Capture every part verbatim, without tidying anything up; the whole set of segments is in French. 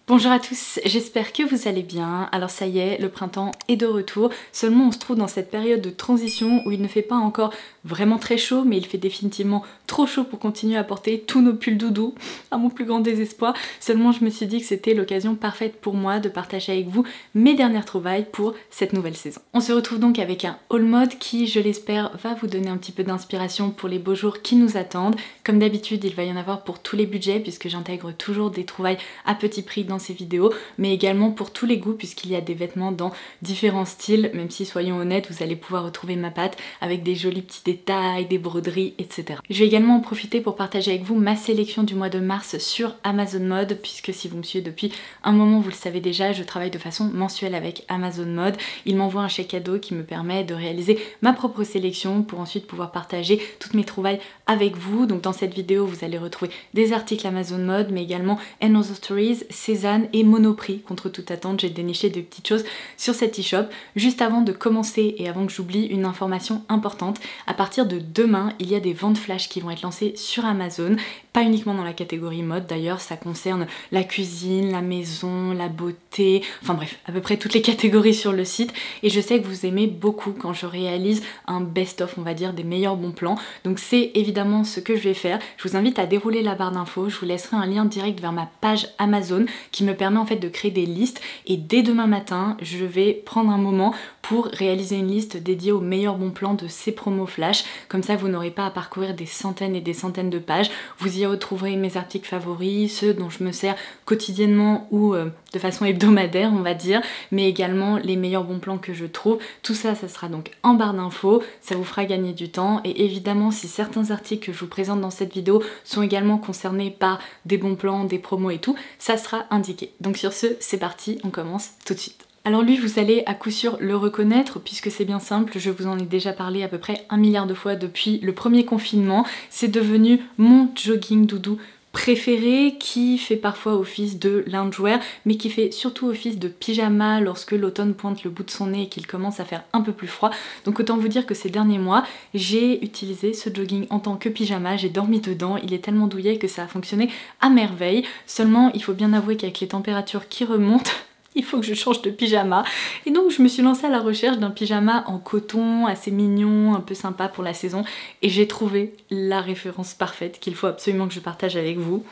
Bonjour à tous, j'espère que vous allez bien. Alors ça y est, le printemps est de retour, seulement on se trouve dans cette période de transition où il ne fait pas encore vraiment très chaud, mais il fait définitivement trop chaud pour continuer à porter tous nos pulls doudous, à mon plus grand désespoir. Seulement je me suis dit que c'était l'occasion parfaite pour moi de partager avec vous mes dernières trouvailles pour cette nouvelle saison. On se retrouve donc avec un haul mode qui, je l'espère, va vous donner un petit peu d'inspiration pour les beaux jours qui nous attendent. Comme d'habitude, il va y en avoir pour tous les budgets puisque j'intègre toujours des trouvailles à petit prix dans ces vidéos, mais également pour tous les goûts puisqu'il y a des vêtements dans différents styles, même si soyons honnêtes, vous allez pouvoir retrouver ma patte avec des jolis petits détails, des broderies, et cetera. Je vais également en profiter pour partager avec vous ma sélection du mois de mars sur Amazon Mode, puisque si vous me suivez depuis un moment, vous le savez déjà, je travaille de façon mensuelle avec Amazon Mode. Ils m'envoient un chèque cadeau qui me permet de réaliser ma propre sélection pour ensuite pouvoir partager toutes mes trouvailles avec vous. Donc dans cette vidéo, vous allez retrouver des articles Amazon Mode, mais également Another Stories, Cézanne et Monoprix. Contre toute attente, j'ai déniché de petites choses sur cet e-shop. Juste avant de commencer et avant que j'oublie une information importante, à partir de demain, il y a des ventes flash qui vont être lancées sur Amazon, pas uniquement dans la catégorie mode d'ailleurs, ça concerne la cuisine, la maison, la beauté, enfin bref, à peu près toutes les catégories sur le site, et je sais que vous aimez beaucoup quand je réalise un best-of, on va dire, des meilleurs bons plans, donc c'est évidemment ce que je vais faire. Je vous invite à dérouler la barre d'infos, je vous laisserai un lien direct vers ma page Amazon qui me permet en fait de créer des listes, et dès demain matin, je vais prendre un moment pour réaliser une liste dédiée aux meilleurs bons plans de ces promos flash, comme ça vous n'aurez pas à parcourir des centaines et des centaines de pages. Vous y retrouverez mes articles favoris, ceux dont je me sers quotidiennement ou euh, de façon hebdomadaire on va dire, mais également les meilleurs bons plans que je trouve. Tout ça, ça sera donc en barre d'infos, ça vous fera gagner du temps, et évidemment si certains articles que je vous présente dans cette vidéo sont également concernés par des bons plans, des promos et tout, ça sera indiqué. Donc sur ce, c'est parti, on commence tout de suite. Alors lui, vous allez à coup sûr le reconnaître puisque c'est bien simple, je vous en ai déjà parlé à peu près un milliard de fois depuis le premier confinement. C'est devenu mon jogging doudou préféré qui fait parfois office de loungewear mais qui fait surtout office de pyjama lorsque l'automne pointe le bout de son nez et qu'il commence à faire un peu plus froid. Donc autant vous dire que ces derniers mois, j'ai utilisé ce jogging en tant que pyjama, j'ai dormi dedans, il est tellement douillet que ça a fonctionné à merveille. Seulement, il faut bien avouer qu'avec les températures qui remontent, il faut que je change de pyjama, et donc je me suis lancée à la recherche d'un pyjama en coton assez mignon, un peu sympa pour la saison, et j'ai trouvé la référence parfaite qu'il faut absolument que je partage avec vous.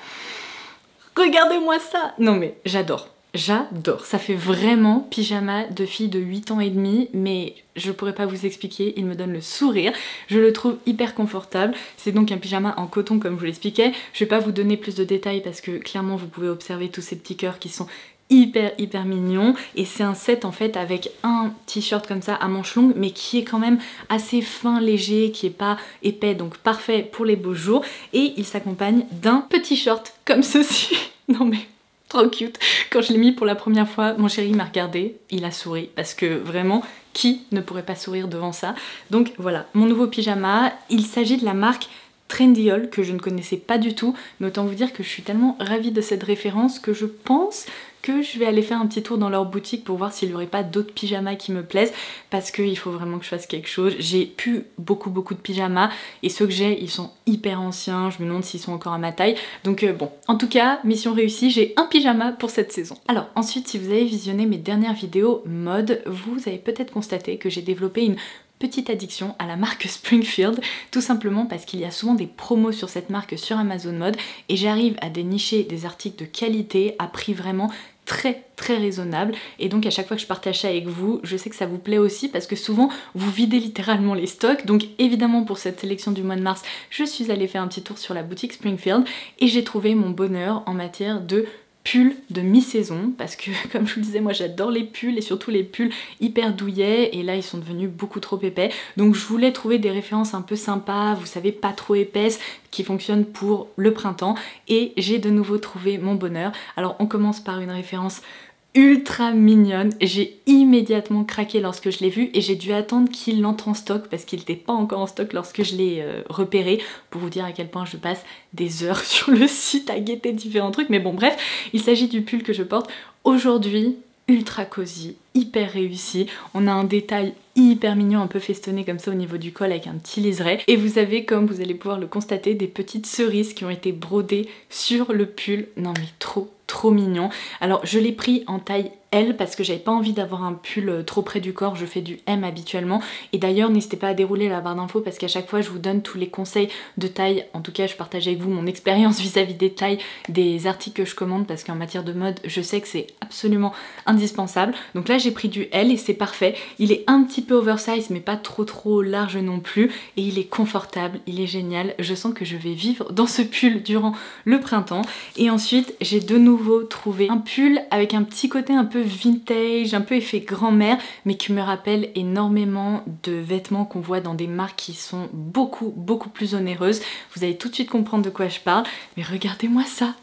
Regardez-moi ça! Non mais j'adore, j'adore, ça fait vraiment pyjama de fille de huit ans et demi, mais je pourrais pas vous expliquer, il me donne le sourire, je le trouve hyper confortable. C'est donc un pyjama en coton comme je vous l'expliquais. Je vais pas vous donner plus de détails parce que clairement vous pouvez observer tous ces petits cœurs qui sont hyper hyper mignon, et c'est un set en fait avec un t-shirt comme ça à manches longues mais qui est quand même assez fin, léger, qui est pas épais, donc parfait pour les beaux jours, et il s'accompagne d'un petit short comme ceci. Non mais trop cute. Quand je l'ai mis pour la première fois, mon chéri m'a regardé, il a souri parce que vraiment qui ne pourrait pas sourire devant ça. Donc voilà, mon nouveau pyjama, il s'agit de la marque Trendyol que je ne connaissais pas du tout, mais autant vous dire que je suis tellement ravie de cette référence que je pense que je vais aller faire un petit tour dans leur boutique pour voir s'il n'y aurait pas d'autres pyjamas qui me plaisent, parce qu'il faut vraiment que je fasse quelque chose. J'ai plus beaucoup beaucoup de pyjamas et ceux que j'ai ils sont hyper anciens, je me demande s'ils sont encore à ma taille, donc euh, bon, en tout cas mission réussie, j'ai un pyjama pour cette saison. Alors ensuite, si vous avez visionné mes dernières vidéos mode, vous avez peut-être constaté que j'ai développé une petite addiction à la marque Springfield, tout simplement parce qu'il y a souvent des promos sur cette marque sur Amazon Mode et j'arrive à dénicher des articles de qualité à prix vraiment très très raisonnable, et donc à chaque fois que je partage ça avec vous, je sais que ça vous plaît aussi parce que souvent vous videz littéralement les stocks. Donc évidemment pour cette sélection du mois de mars, je suis allée faire un petit tour sur la boutique Springfield et j'ai trouvé mon bonheur en matière de pulls de mi-saison, parce que comme je vous le disais, moi j'adore les pulls et surtout les pulls hyper douillets, et là ils sont devenus beaucoup trop épais, donc je voulais trouver des références un peu sympas, vous savez, pas trop épaisses, qui fonctionnent pour le printemps, et j'ai de nouveau trouvé mon bonheur. Alors on commence par une référence ultra mignonne, j'ai immédiatement craqué lorsque je l'ai vu et j'ai dû attendre qu'il entre en stock parce qu'il n'était pas encore en stock lorsque je l'ai euh, repéré, pour vous dire à quel point je passe des heures sur le site à guetter différents trucs, mais bon bref, il s'agit du pull que je porte aujourd'hui, ultra cosy, hyper réussi. On a un détail hyper mignon, un peu festonné comme ça au niveau du col avec un petit liseré. Et vous avez, comme vous allez pouvoir le constater, des petites cerises qui ont été brodées sur le pull. Non mais trop, trop mignon. Alors je l'ai pris en taille L parce que j'avais pas envie d'avoir un pull trop près du corps, je fais du M habituellement. Et d'ailleurs n'hésitez pas à dérouler la barre d'infos parce qu'à chaque fois je vous donne tous les conseils de taille. En tout cas je partage avec vous mon expérience vis-à-vis des tailles des articles que je commande parce qu'en matière de mode je sais que c'est absolument indispensable. Donc là j'ai pris du L et c'est parfait. Il est un petit peu oversize mais pas trop trop large non plus et il est confortable, il est génial. Je sens que je vais vivre dans ce pull durant le printemps. Et ensuite j'ai de nouveau trouvé un pull avec un petit côté un peu vintage, un peu effet grand-mère, mais qui me rappelle énormément de vêtements qu'on voit dans des marques qui sont beaucoup beaucoup plus onéreuses. Vous allez tout de suite comprendre de quoi je parle, mais regardez-moi ça,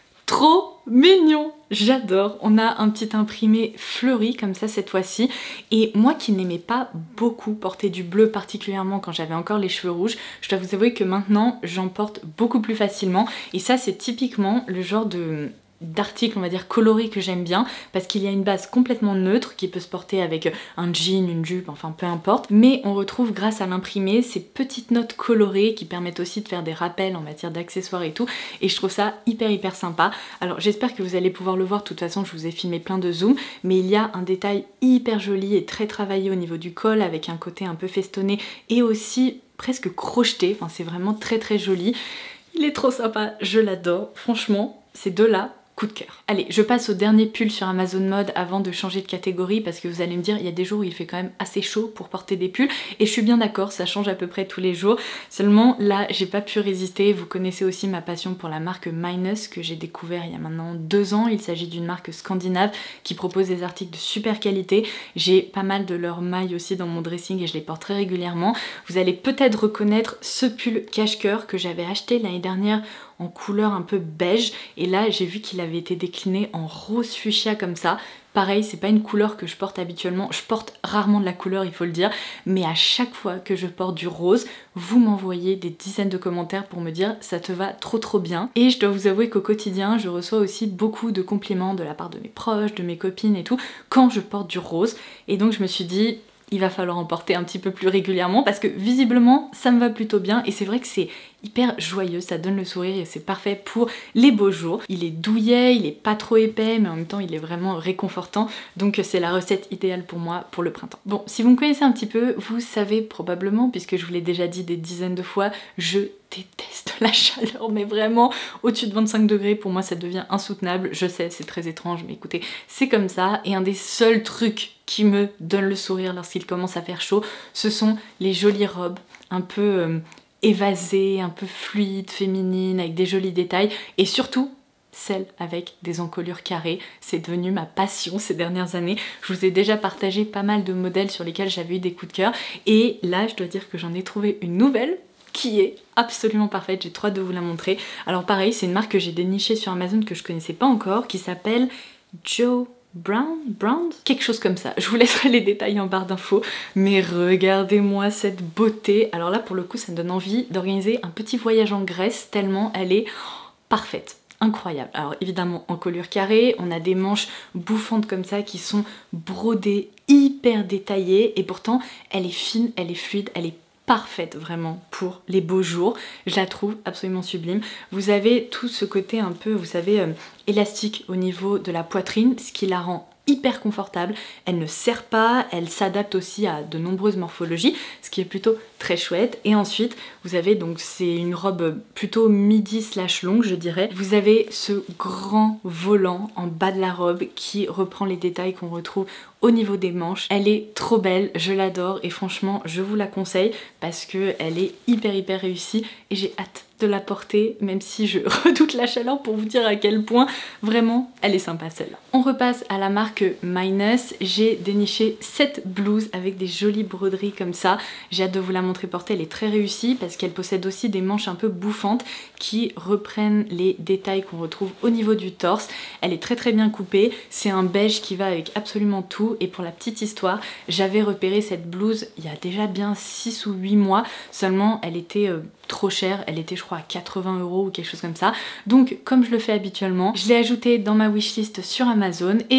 trop mignon, j'adore. On a un petit imprimé fleuri comme ça cette fois-ci, et moi qui n'aimais pas beaucoup porter du bleu, particulièrement quand j'avais encore les cheveux rouges, je dois vous avouer que maintenant j'en porte beaucoup plus facilement, et ça c'est typiquement le genre de d'articles on va dire colorés que j'aime bien parce qu'il y a une base complètement neutre qui peut se porter avec un jean, une jupe, enfin peu importe, mais on retrouve grâce à l'imprimé ces petites notes colorées qui permettent aussi de faire des rappels en matière d'accessoires et tout, et je trouve ça hyper hyper sympa. Alors j'espère que vous allez pouvoir le voir, de toute façon je vous ai filmé plein de zooms, mais il y a un détail hyper joli et très travaillé au niveau du col avec un côté un peu festonné et aussi presque crocheté, enfin c'est vraiment très très joli. Il est trop sympa, je l'adore, franchement ces deux là, coup de cœur. Allez, je passe au dernier pull sur Amazon Mode avant de changer de catégorie parce que vous allez me dire, il y a des jours où il fait quand même assez chaud pour porter des pulls et je suis bien d'accord, ça change à peu près tous les jours. Seulement là, j'ai pas pu résister. Vous connaissez aussi ma passion pour la marque Minus que j'ai découvert il y a maintenant deux ans. Il s'agit d'une marque scandinave qui propose des articles de super qualité. J'ai pas mal de leurs mailles aussi dans mon dressing et je les porte très régulièrement. Vous allez peut-être reconnaître ce pull cache-cœur que j'avais acheté l'année dernière en couleur un peu beige, et là j'ai vu qu'il avait été décliné en rose fuchsia comme ça. Pareil, c'est pas une couleur que je porte habituellement, je porte rarement de la couleur, il faut le dire, mais à chaque fois que je porte du rose, vous m'envoyez des dizaines de commentaires pour me dire ça te va trop trop bien. Et je dois vous avouer qu'au quotidien, je reçois aussi beaucoup de compliments de la part de mes proches, de mes copines et tout, quand je porte du rose, et donc je me suis dit il va falloir en porter un petit peu plus régulièrement parce que visiblement ça me va plutôt bien, et c'est vrai que c'est hyper joyeux, ça donne le sourire et c'est parfait pour les beaux jours. Il est douillet, il est pas trop épais, mais en même temps il est vraiment réconfortant, donc c'est la recette idéale pour moi pour le printemps. Bon, si vous me connaissez un petit peu, vous savez probablement, puisque je vous l'ai déjà dit des dizaines de fois, je déteste la chaleur, mais vraiment au-dessus de vingt-cinq degrés pour moi ça devient insoutenable. Je sais, c'est très étrange, mais écoutez, c'est comme ça, et un des seuls trucs qui me donne le sourire lorsqu'il commence à faire chaud, ce sont les jolies robes un peu euh, évasées, un peu fluides, féminines, avec des jolis détails, et surtout celles avec des encolures carrées. C'est devenu ma passion ces dernières années. Je vous ai déjà partagé pas mal de modèles sur lesquels j'avais eu des coups de cœur, et là je dois dire que j'en ai trouvé une nouvelle qui est absolument parfaite, j'ai trop hâte de vous la montrer. Alors pareil, c'est une marque que j'ai dénichée sur Amazon que je connaissais pas encore, qui s'appelle Joe Brown, Brown, quelque chose comme ça. Je vous laisserai les détails en barre d'infos, mais regardez-moi cette beauté. Alors là pour le coup ça me donne envie d'organiser un petit voyage en Grèce tellement elle est parfaite, incroyable. Alors évidemment en colure carrée, on a des manches bouffantes comme ça qui sont brodées, hyper détaillées, et pourtant elle est fine, elle est fluide, elle est parfaite vraiment pour les beaux jours. Je la trouve absolument sublime. Vous avez tout ce côté un peu, vous savez, euh, élastique au niveau de la poitrine, ce qui la rend hyper confortable. Elle ne serre pas, elle s'adapte aussi à de nombreuses morphologies, ce qui est plutôt très chouette. Et ensuite, vous avez donc, c'est une robe plutôt midi slash longue, je dirais. Vous avez ce grand volant en bas de la robe qui reprend les détails qu'on retrouve au niveau des manches. Elle est trop belle, je l'adore, et franchement, je vous la conseille parce que elle est hyper hyper réussie et j'ai hâte de la porter, même si je redoute la chaleur, pour vous dire à quel point vraiment elle est sympa celle-là. On repasse à la marque Minus. J'ai déniché cette blouse avec des jolies broderies comme ça. J'ai hâte de vous la montrer portée, elle est très réussie parce qu'elle possède aussi des manches un peu bouffantes qui reprennent les détails qu'on retrouve au niveau du torse. Elle est très très bien coupée, c'est un beige qui va avec absolument tout, et pour la petite histoire, j'avais repéré cette blouse il y a déjà bien six ou huit mois, seulement elle était euh, trop chère, elle était je crois à quatre-vingts euros ou quelque chose comme ça, donc comme je le fais habituellement, je l'ai ajoutée dans ma wishlist sur Amazon et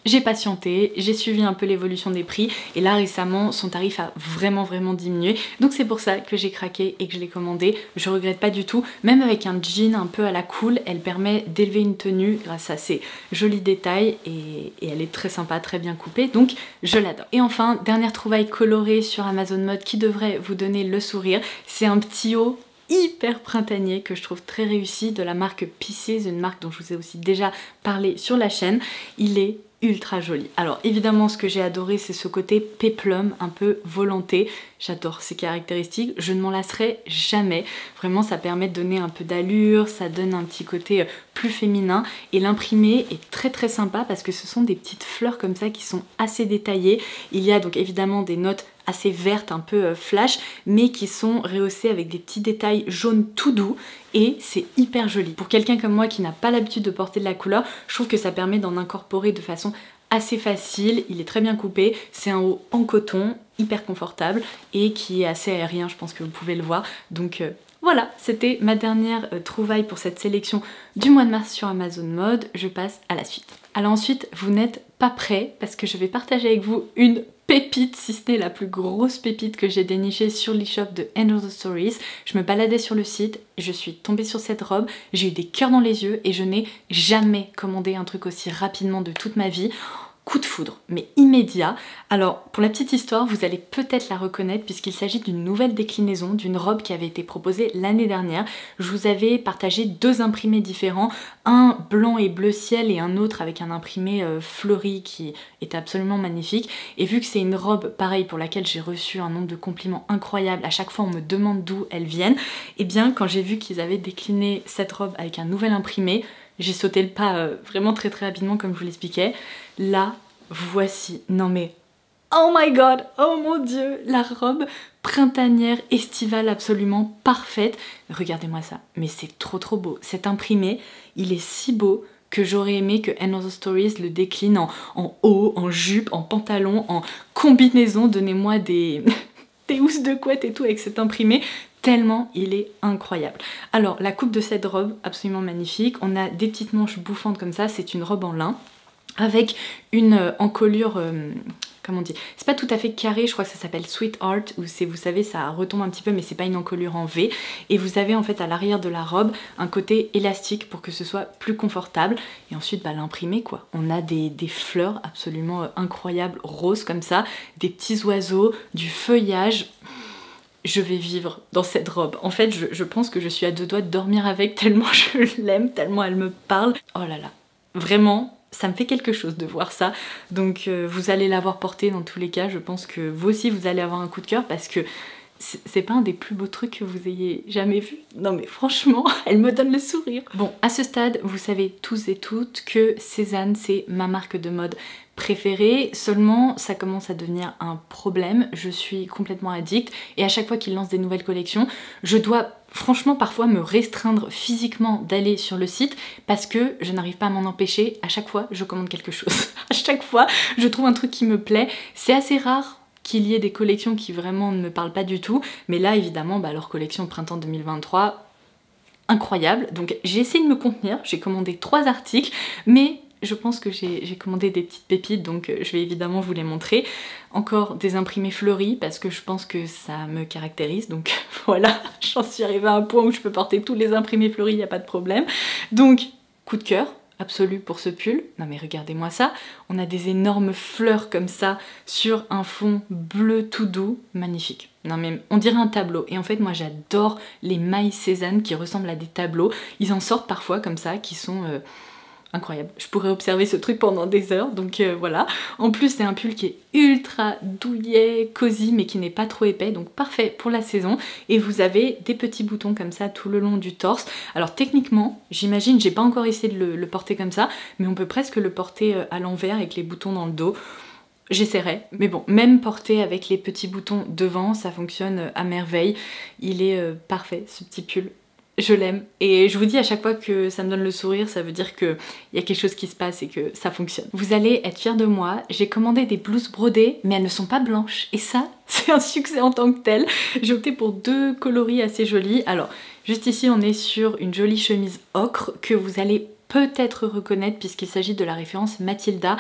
J'ai patienté, j'ai suivi un peu l'évolution des prix et là récemment son tarif a vraiment vraiment diminué, donc c'est pour ça que j'ai craqué et que je l'ai commandé. Je regrette pas du tout, même avec un jean un peu à la cool, elle permet d'élever une tenue grâce à ses jolis détails et, et elle est très sympa, très bien coupée, donc je l'adore. Et enfin, dernière trouvaille colorée sur Amazon Mode qui devrait vous donner le sourire, c'est un petit haut hyper printanier que je trouve très réussi de la marque Pieces, une marque dont je vous ai aussi déjà parlé sur la chaîne. Il est ultra joli. Alors évidemment ce que j'ai adoré c'est ce côté péplum, un peu volanté. J'adore ces caractéristiques, je ne m'en lasserai jamais. Vraiment ça permet de donner un peu d'allure, ça donne un petit côté plus féminin et l'imprimé est très très sympa parce que ce sont des petites fleurs comme ça qui sont assez détaillées. Il y a donc évidemment des notes assez vertes, un peu flash, mais qui sont rehaussées avec des petits détails jaunes tout doux et c'est hyper joli. Pour quelqu'un comme moi qui n'a pas l'habitude de porter de la couleur, je trouve que ça permet d'en incorporer de façon assez facile, il est très bien coupé, c'est un haut en coton, hyper confortable et qui est assez aérien, je pense que vous pouvez le voir, donc euh, voilà, c'était ma dernière euh, trouvaille pour cette sélection du mois de mars sur Amazon Mode, je passe à la suite. Alors ensuite, vous n'êtes pas prêts parce que je vais partager avec vous une pépite, si ce n'est la plus grosse pépite que j'ai dénichée sur l'e-shop de End of the Stories. Je me baladais sur le site, je suis tombée sur cette robe, j'ai eu des cœurs dans les yeux et je n'ai jamais commandé un truc aussi rapidement de toute ma vie. Coup de foudre, mais immédiat. Alors pour la petite histoire, vous allez peut-être la reconnaître puisqu'il s'agit d'une nouvelle déclinaison d'une robe qui avait été proposée l'année dernière. Je vous avais partagé deux imprimés différents, un blanc et bleu ciel et un autre avec un imprimé euh, fleuri qui était absolument magnifique. Et vu que c'est une robe pareil pour laquelle j'ai reçu un nombre de compliments incroyables, à chaque fois on me demande d'où elles viennent, et bien quand j'ai vu qu'ils avaient décliné cette robe avec un nouvel imprimé, j'ai sauté le pas euh, vraiment très très rapidement comme je vous l'expliquais. Là, voici, non mais, oh my god, oh mon dieu, la robe printanière, estivale absolument parfaite. Regardez-moi ça, mais c'est trop trop beau. Cet imprimé, il est si beau que j'aurais aimé que End of the Stories le décline en, en haut, en jupe, en pantalon, en combinaison. Donnez-moi des, des housses de couette et tout avec cet imprimé. Tellement il est incroyable. Alors la coupe de cette robe, absolument magnifique. On a des petites manches bouffantes comme ça, c'est une robe en lin avec une euh, encolure, euh, comment on dit, c'est pas tout à fait carré, je crois que ça s'appelle Sweetheart, où c'est, vous savez, ça retombe un petit peu mais c'est pas une encolure en V, et vous avez en fait à l'arrière de la robe un côté élastique pour que ce soit plus confortable, et ensuite bah, l'imprimé quoi. On a des, des fleurs absolument euh, incroyables, roses comme ça, des petits oiseaux, du feuillage. Je vais vivre dans cette robe. En fait, je, je pense que je suis à deux doigts de dormir avec tellement je l'aime, tellement elle me parle. Oh là là, vraiment, ça me fait quelque chose de voir ça. Donc euh, vous allez l'avoir portée dans tous les cas. Je pense que vous aussi, vous allez avoir un coup de cœur parce que c'est pas un des plus beaux trucs que vous ayez jamais vu. Non mais franchement, elle me donne le sourire. Bon, à ce stade, vous savez tous et toutes que Sézanne, c'est ma marque de mode préférée. Seulement, ça commence à devenir un problème. Je suis complètement addict et à chaque fois qu'ils lancent des nouvelles collections, je dois franchement parfois me restreindre physiquement d'aller sur le site parce que je n'arrive pas à m'en empêcher. À chaque fois, je commande quelque chose. À chaque fois, je trouve un truc qui me plaît. C'est assez rare qu'il y ait des collections qui vraiment ne me parlent pas du tout, mais là évidemment bah, leur collection printemps deux mille vingt-trois, incroyable. Donc j'ai essayé de me contenir, j'ai commandé trois articles, mais je pense que j'ai commandé des petites pépites, donc euh, je vais évidemment vous les montrer. Encore des imprimés fleuris parce que je pense que ça me caractérise, donc voilà, j'en suis arrivée à un point où je peux porter tous les imprimés fleuris, il n'y a pas de problème. Donc coup de cœur absolu pour ce pull. Non mais regardez-moi ça, on a des énormes fleurs comme ça sur un fond bleu tout doux, magnifique. Non mais on dirait un tableau, et en fait moi j'adore les mailles Sézanne qui ressemblent à des tableaux. Ils en sortent parfois comme ça qui sont euh, incroyables. Je pourrais observer ce truc pendant des heures, donc euh, voilà. En plus c'est un pull qui est ultra douillet, cosy, mais qui n'est pas trop épais, donc parfait pour la saison. Et vous avez des petits boutons comme ça tout le long du torse. Alors techniquement, j'imagine, j'ai pas encore essayé de le, le porter comme ça, mais on peut presque le porter à l'envers avec les boutons dans le dos. J'essaierai, mais bon, même porté avec les petits boutons devant, ça fonctionne à merveille. Il est euh, parfait ce petit pull. Je l'aime, et je vous dis à chaque fois que ça me donne le sourire, ça veut dire qu'il y a quelque chose qui se passe et que ça fonctionne. Vous allez être fiers de moi, j'ai commandé des blouses brodées, mais elles ne sont pas blanches, et ça, c'est un succès en tant que tel. J'ai opté pour deux coloris assez jolis. Alors, juste ici, on est sur une jolie chemise ocre que vous allez peut-être reconnaître puisqu'il s'agit de la référence Mathilda.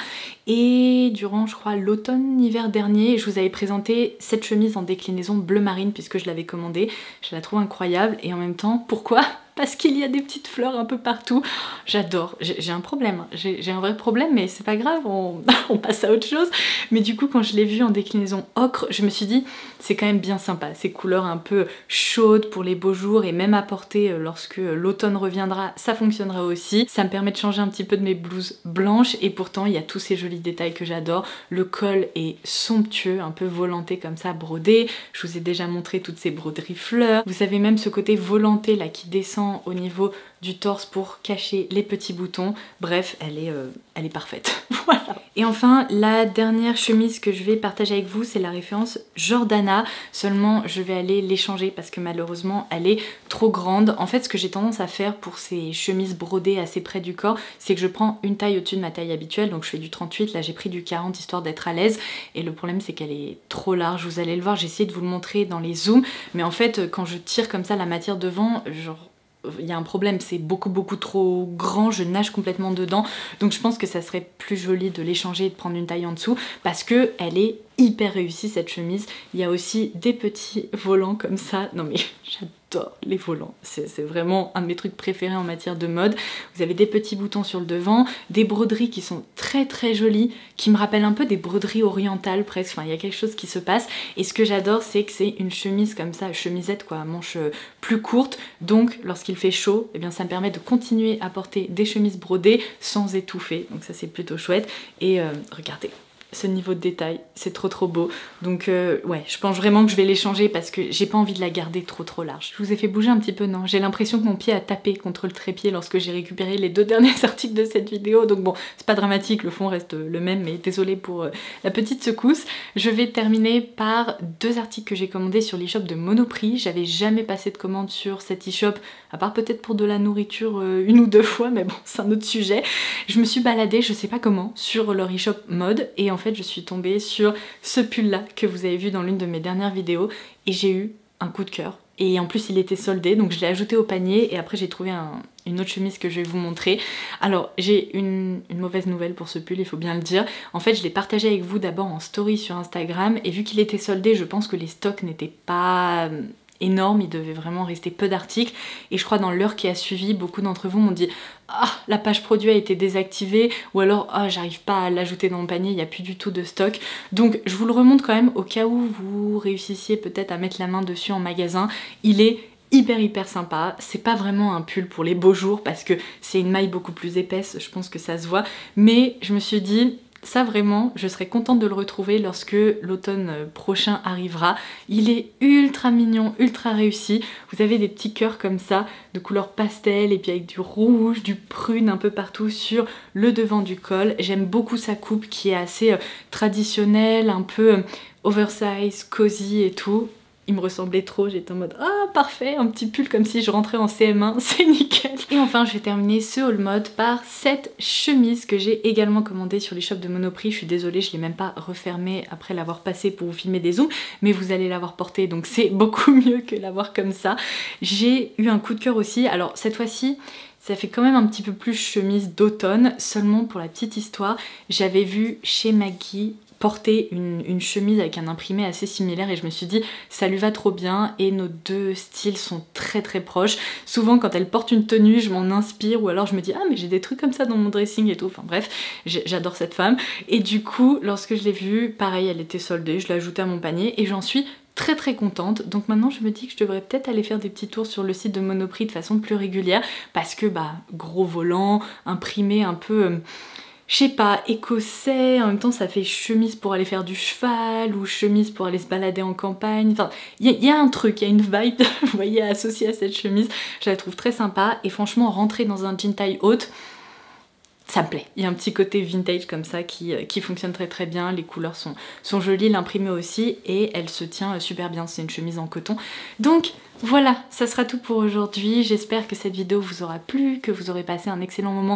Et durant, je crois, l'automne-hiver dernier, je vous avais présenté cette chemise en déclinaison bleu marine puisque je l'avais commandée. Je la trouve incroyable et en même temps, pourquoi ? Parce qu'il y a des petites fleurs un peu partout. J'adore. J'ai un problème. J'ai un vrai problème, mais c'est pas grave, on, on passe à autre chose. Mais du coup, quand je l'ai vue en déclinaison ocre, je me suis dit, c'est quand même bien sympa. Ces couleurs un peu chaudes pour les beaux jours et même à porter lorsque l'automne reviendra, ça fonctionnera aussi. Ça me permet de changer un petit peu de mes blouses blanches et pourtant, il y a tous ces jolis détails que j'adore. Le col est somptueux, un peu volanté comme ça, brodé. Je vous ai déjà montré toutes ces broderies fleurs. Vous avez même ce côté volanté là qui descend au niveau du torse pour cacher les petits boutons. Bref, elle est, euh, elle est parfaite. Voilà. Et enfin, la dernière chemise que je vais partager avec vous, c'est la référence Jordana. Seulement, je vais aller l'échanger parce que malheureusement, elle est trop grande. En fait, ce que j'ai tendance à faire pour ces chemises brodées assez près du corps, c'est que je prends une taille au-dessus de ma taille habituelle. Donc je fais du trente-huit, là j'ai pris du quarante histoire d'être à l'aise. Et le problème, c'est qu'elle est trop large. Vous allez le voir, j'ai essayé de vous le montrer dans les zooms. Mais en fait, quand je tire comme ça la matière devant, genre... il y a un problème, c'est beaucoup beaucoup trop grand, je nage complètement dedans, donc je pense que ça serait plus joli de l'échanger et de prendre une taille en dessous parce que elle est hyper réussie cette chemise. Il y a aussi des petits volants comme ça, non mais j'adore les volants, c'est vraiment un de mes trucs préférés en matière de mode. Vous avez des petits boutons sur le devant, des broderies qui sont très très jolies, qui me rappellent un peu des broderies orientales presque, enfin il y a quelque chose qui se passe et ce que j'adore c'est que c'est une chemise comme ça, chemisette quoi, manche plus courte, donc lorsqu'il fait chaud, eh bien ça me permet de continuer à porter des chemises brodées sans étouffer, donc ça c'est plutôt chouette. Et euh, regardez ce niveau de détail, c'est trop trop beau. Donc euh, ouais, je pense vraiment que je vais l'échanger parce que j'ai pas envie de la garder trop trop large. Je vous ai fait bouger un petit peu, non? J'ai l'impression que mon pied a tapé contre le trépied lorsque j'ai récupéré les deux derniers articles de cette vidéo. Donc bon, c'est pas dramatique, le fond reste le même, mais désolée pour euh, la petite secousse. Je vais terminer par deux articles que j'ai commandés sur l'e-shop de Monoprix. J'avais jamais passé de commande sur cet e-shop, à part peut-être pour de la nourriture euh, une ou deux fois, mais bon, c'est un autre sujet. Je me suis baladée, je sais pas comment, sur leur e-shop mode et en fait je suis tombée sur ce pull là que vous avez vu dans l'une de mes dernières vidéos et j'ai eu un coup de cœur. Et en plus il était soldé donc je l'ai ajouté au panier et après j'ai trouvé un, une autre chemise que je vais vous montrer. Alors j'ai une, une mauvaise nouvelle pour ce pull, il faut bien le dire. En fait je l'ai partagé avec vous d'abord en story sur Instagram et vu qu'il était soldé je pense que les stocks n'étaient pas énorme, il devait vraiment rester peu d'articles et je crois dans l'heure qui a suivi, beaucoup d'entre vous m'ont dit ah la page produit a été désactivée ou alors ah j'arrive pas à l'ajouter dans mon panier, il n'y a plus du tout de stock. Donc je vous le remonte quand même au cas où vous réussissiez peut-être à mettre la main dessus en magasin. Il est hyper hyper sympa, c'est pas vraiment un pull pour les beaux jours parce que c'est une maille beaucoup plus épaisse, je pense que ça se voit, mais je me suis dit ça vraiment, je serais contente de le retrouver lorsque l'automne prochain arrivera. Il est ultra mignon, ultra réussi. Vous avez des petits cœurs comme ça, de couleur pastel et puis avec du rouge, du prune un peu partout sur le devant du col. J'aime beaucoup sa coupe qui est assez euh, traditionnelle, un peu euh, oversize, cosy et tout. Il me ressemblait trop, j'étais en mode ah parfait, un petit pull comme si je rentrais en C M un, c'est nickel. Et enfin je vais terminer ce haul mode par cette chemise que j'ai également commandée sur les shops de Monoprix. Je suis désolée, je l'ai même pas refermée après l'avoir passée pour vous filmer des zooms, mais vous allez l'avoir portée donc c'est beaucoup mieux que l'avoir comme ça. J'ai eu un coup de cœur aussi, alors cette fois-ci ça fait quand même un petit peu plus chemise d'automne, seulement pour la petite histoire, j'avais vu chez Maggie porter une, une chemise avec un imprimé assez similaire et je me suis dit ça lui va trop bien et nos deux styles sont très très proches. Souvent quand elle porte une tenue je m'en inspire ou alors je me dis ah mais j'ai des trucs comme ça dans mon dressing et tout, enfin bref j'adore cette femme et du coup lorsque je l'ai vue pareil elle était soldée, je l'ai ajoutée à mon panier et j'en suis très très contente. Donc maintenant je me dis que je devrais peut-être aller faire des petits tours sur le site de Monoprix de façon plus régulière parce que bah gros volant, imprimé un peu euh, je sais pas, écossais, en même temps ça fait chemise pour aller faire du cheval ou chemise pour aller se balader en campagne, enfin il y, y a un truc, il y a une vibe, vous voyez, associée à cette chemise, je la trouve très sympa et franchement rentrer dans un jean taille haute, ça me plaît. Il y a un petit côté vintage comme ça qui, qui fonctionne très très bien, les couleurs sont, sont jolies, l'imprimé aussi et elle se tient super bien, c'est une chemise en coton. Donc voilà, ça sera tout pour aujourd'hui, j'espère que cette vidéo vous aura plu, que vous aurez passé un excellent moment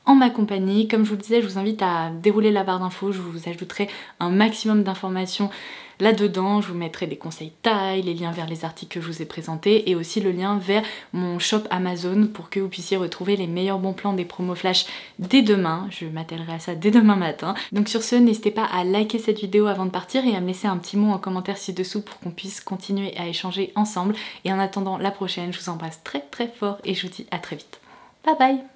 en ma compagnie. Comme je vous le disais, je vous invite à dérouler la barre d'infos, je vous ajouterai un maximum d'informations là-dedans. Je vous mettrai des conseils taille, les liens vers les articles que je vous ai présentés et aussi le lien vers mon shop Amazon pour que vous puissiez retrouver les meilleurs bons plans des promos flash dès demain. Je m'attellerai à ça dès demain matin. Donc sur ce, n'hésitez pas à liker cette vidéo avant de partir et à me laisser un petit mot en commentaire ci-dessous pour qu'on puisse continuer à échanger ensemble. Et en attendant la prochaine, je vous embrasse très très fort et je vous dis à très vite. Bye bye!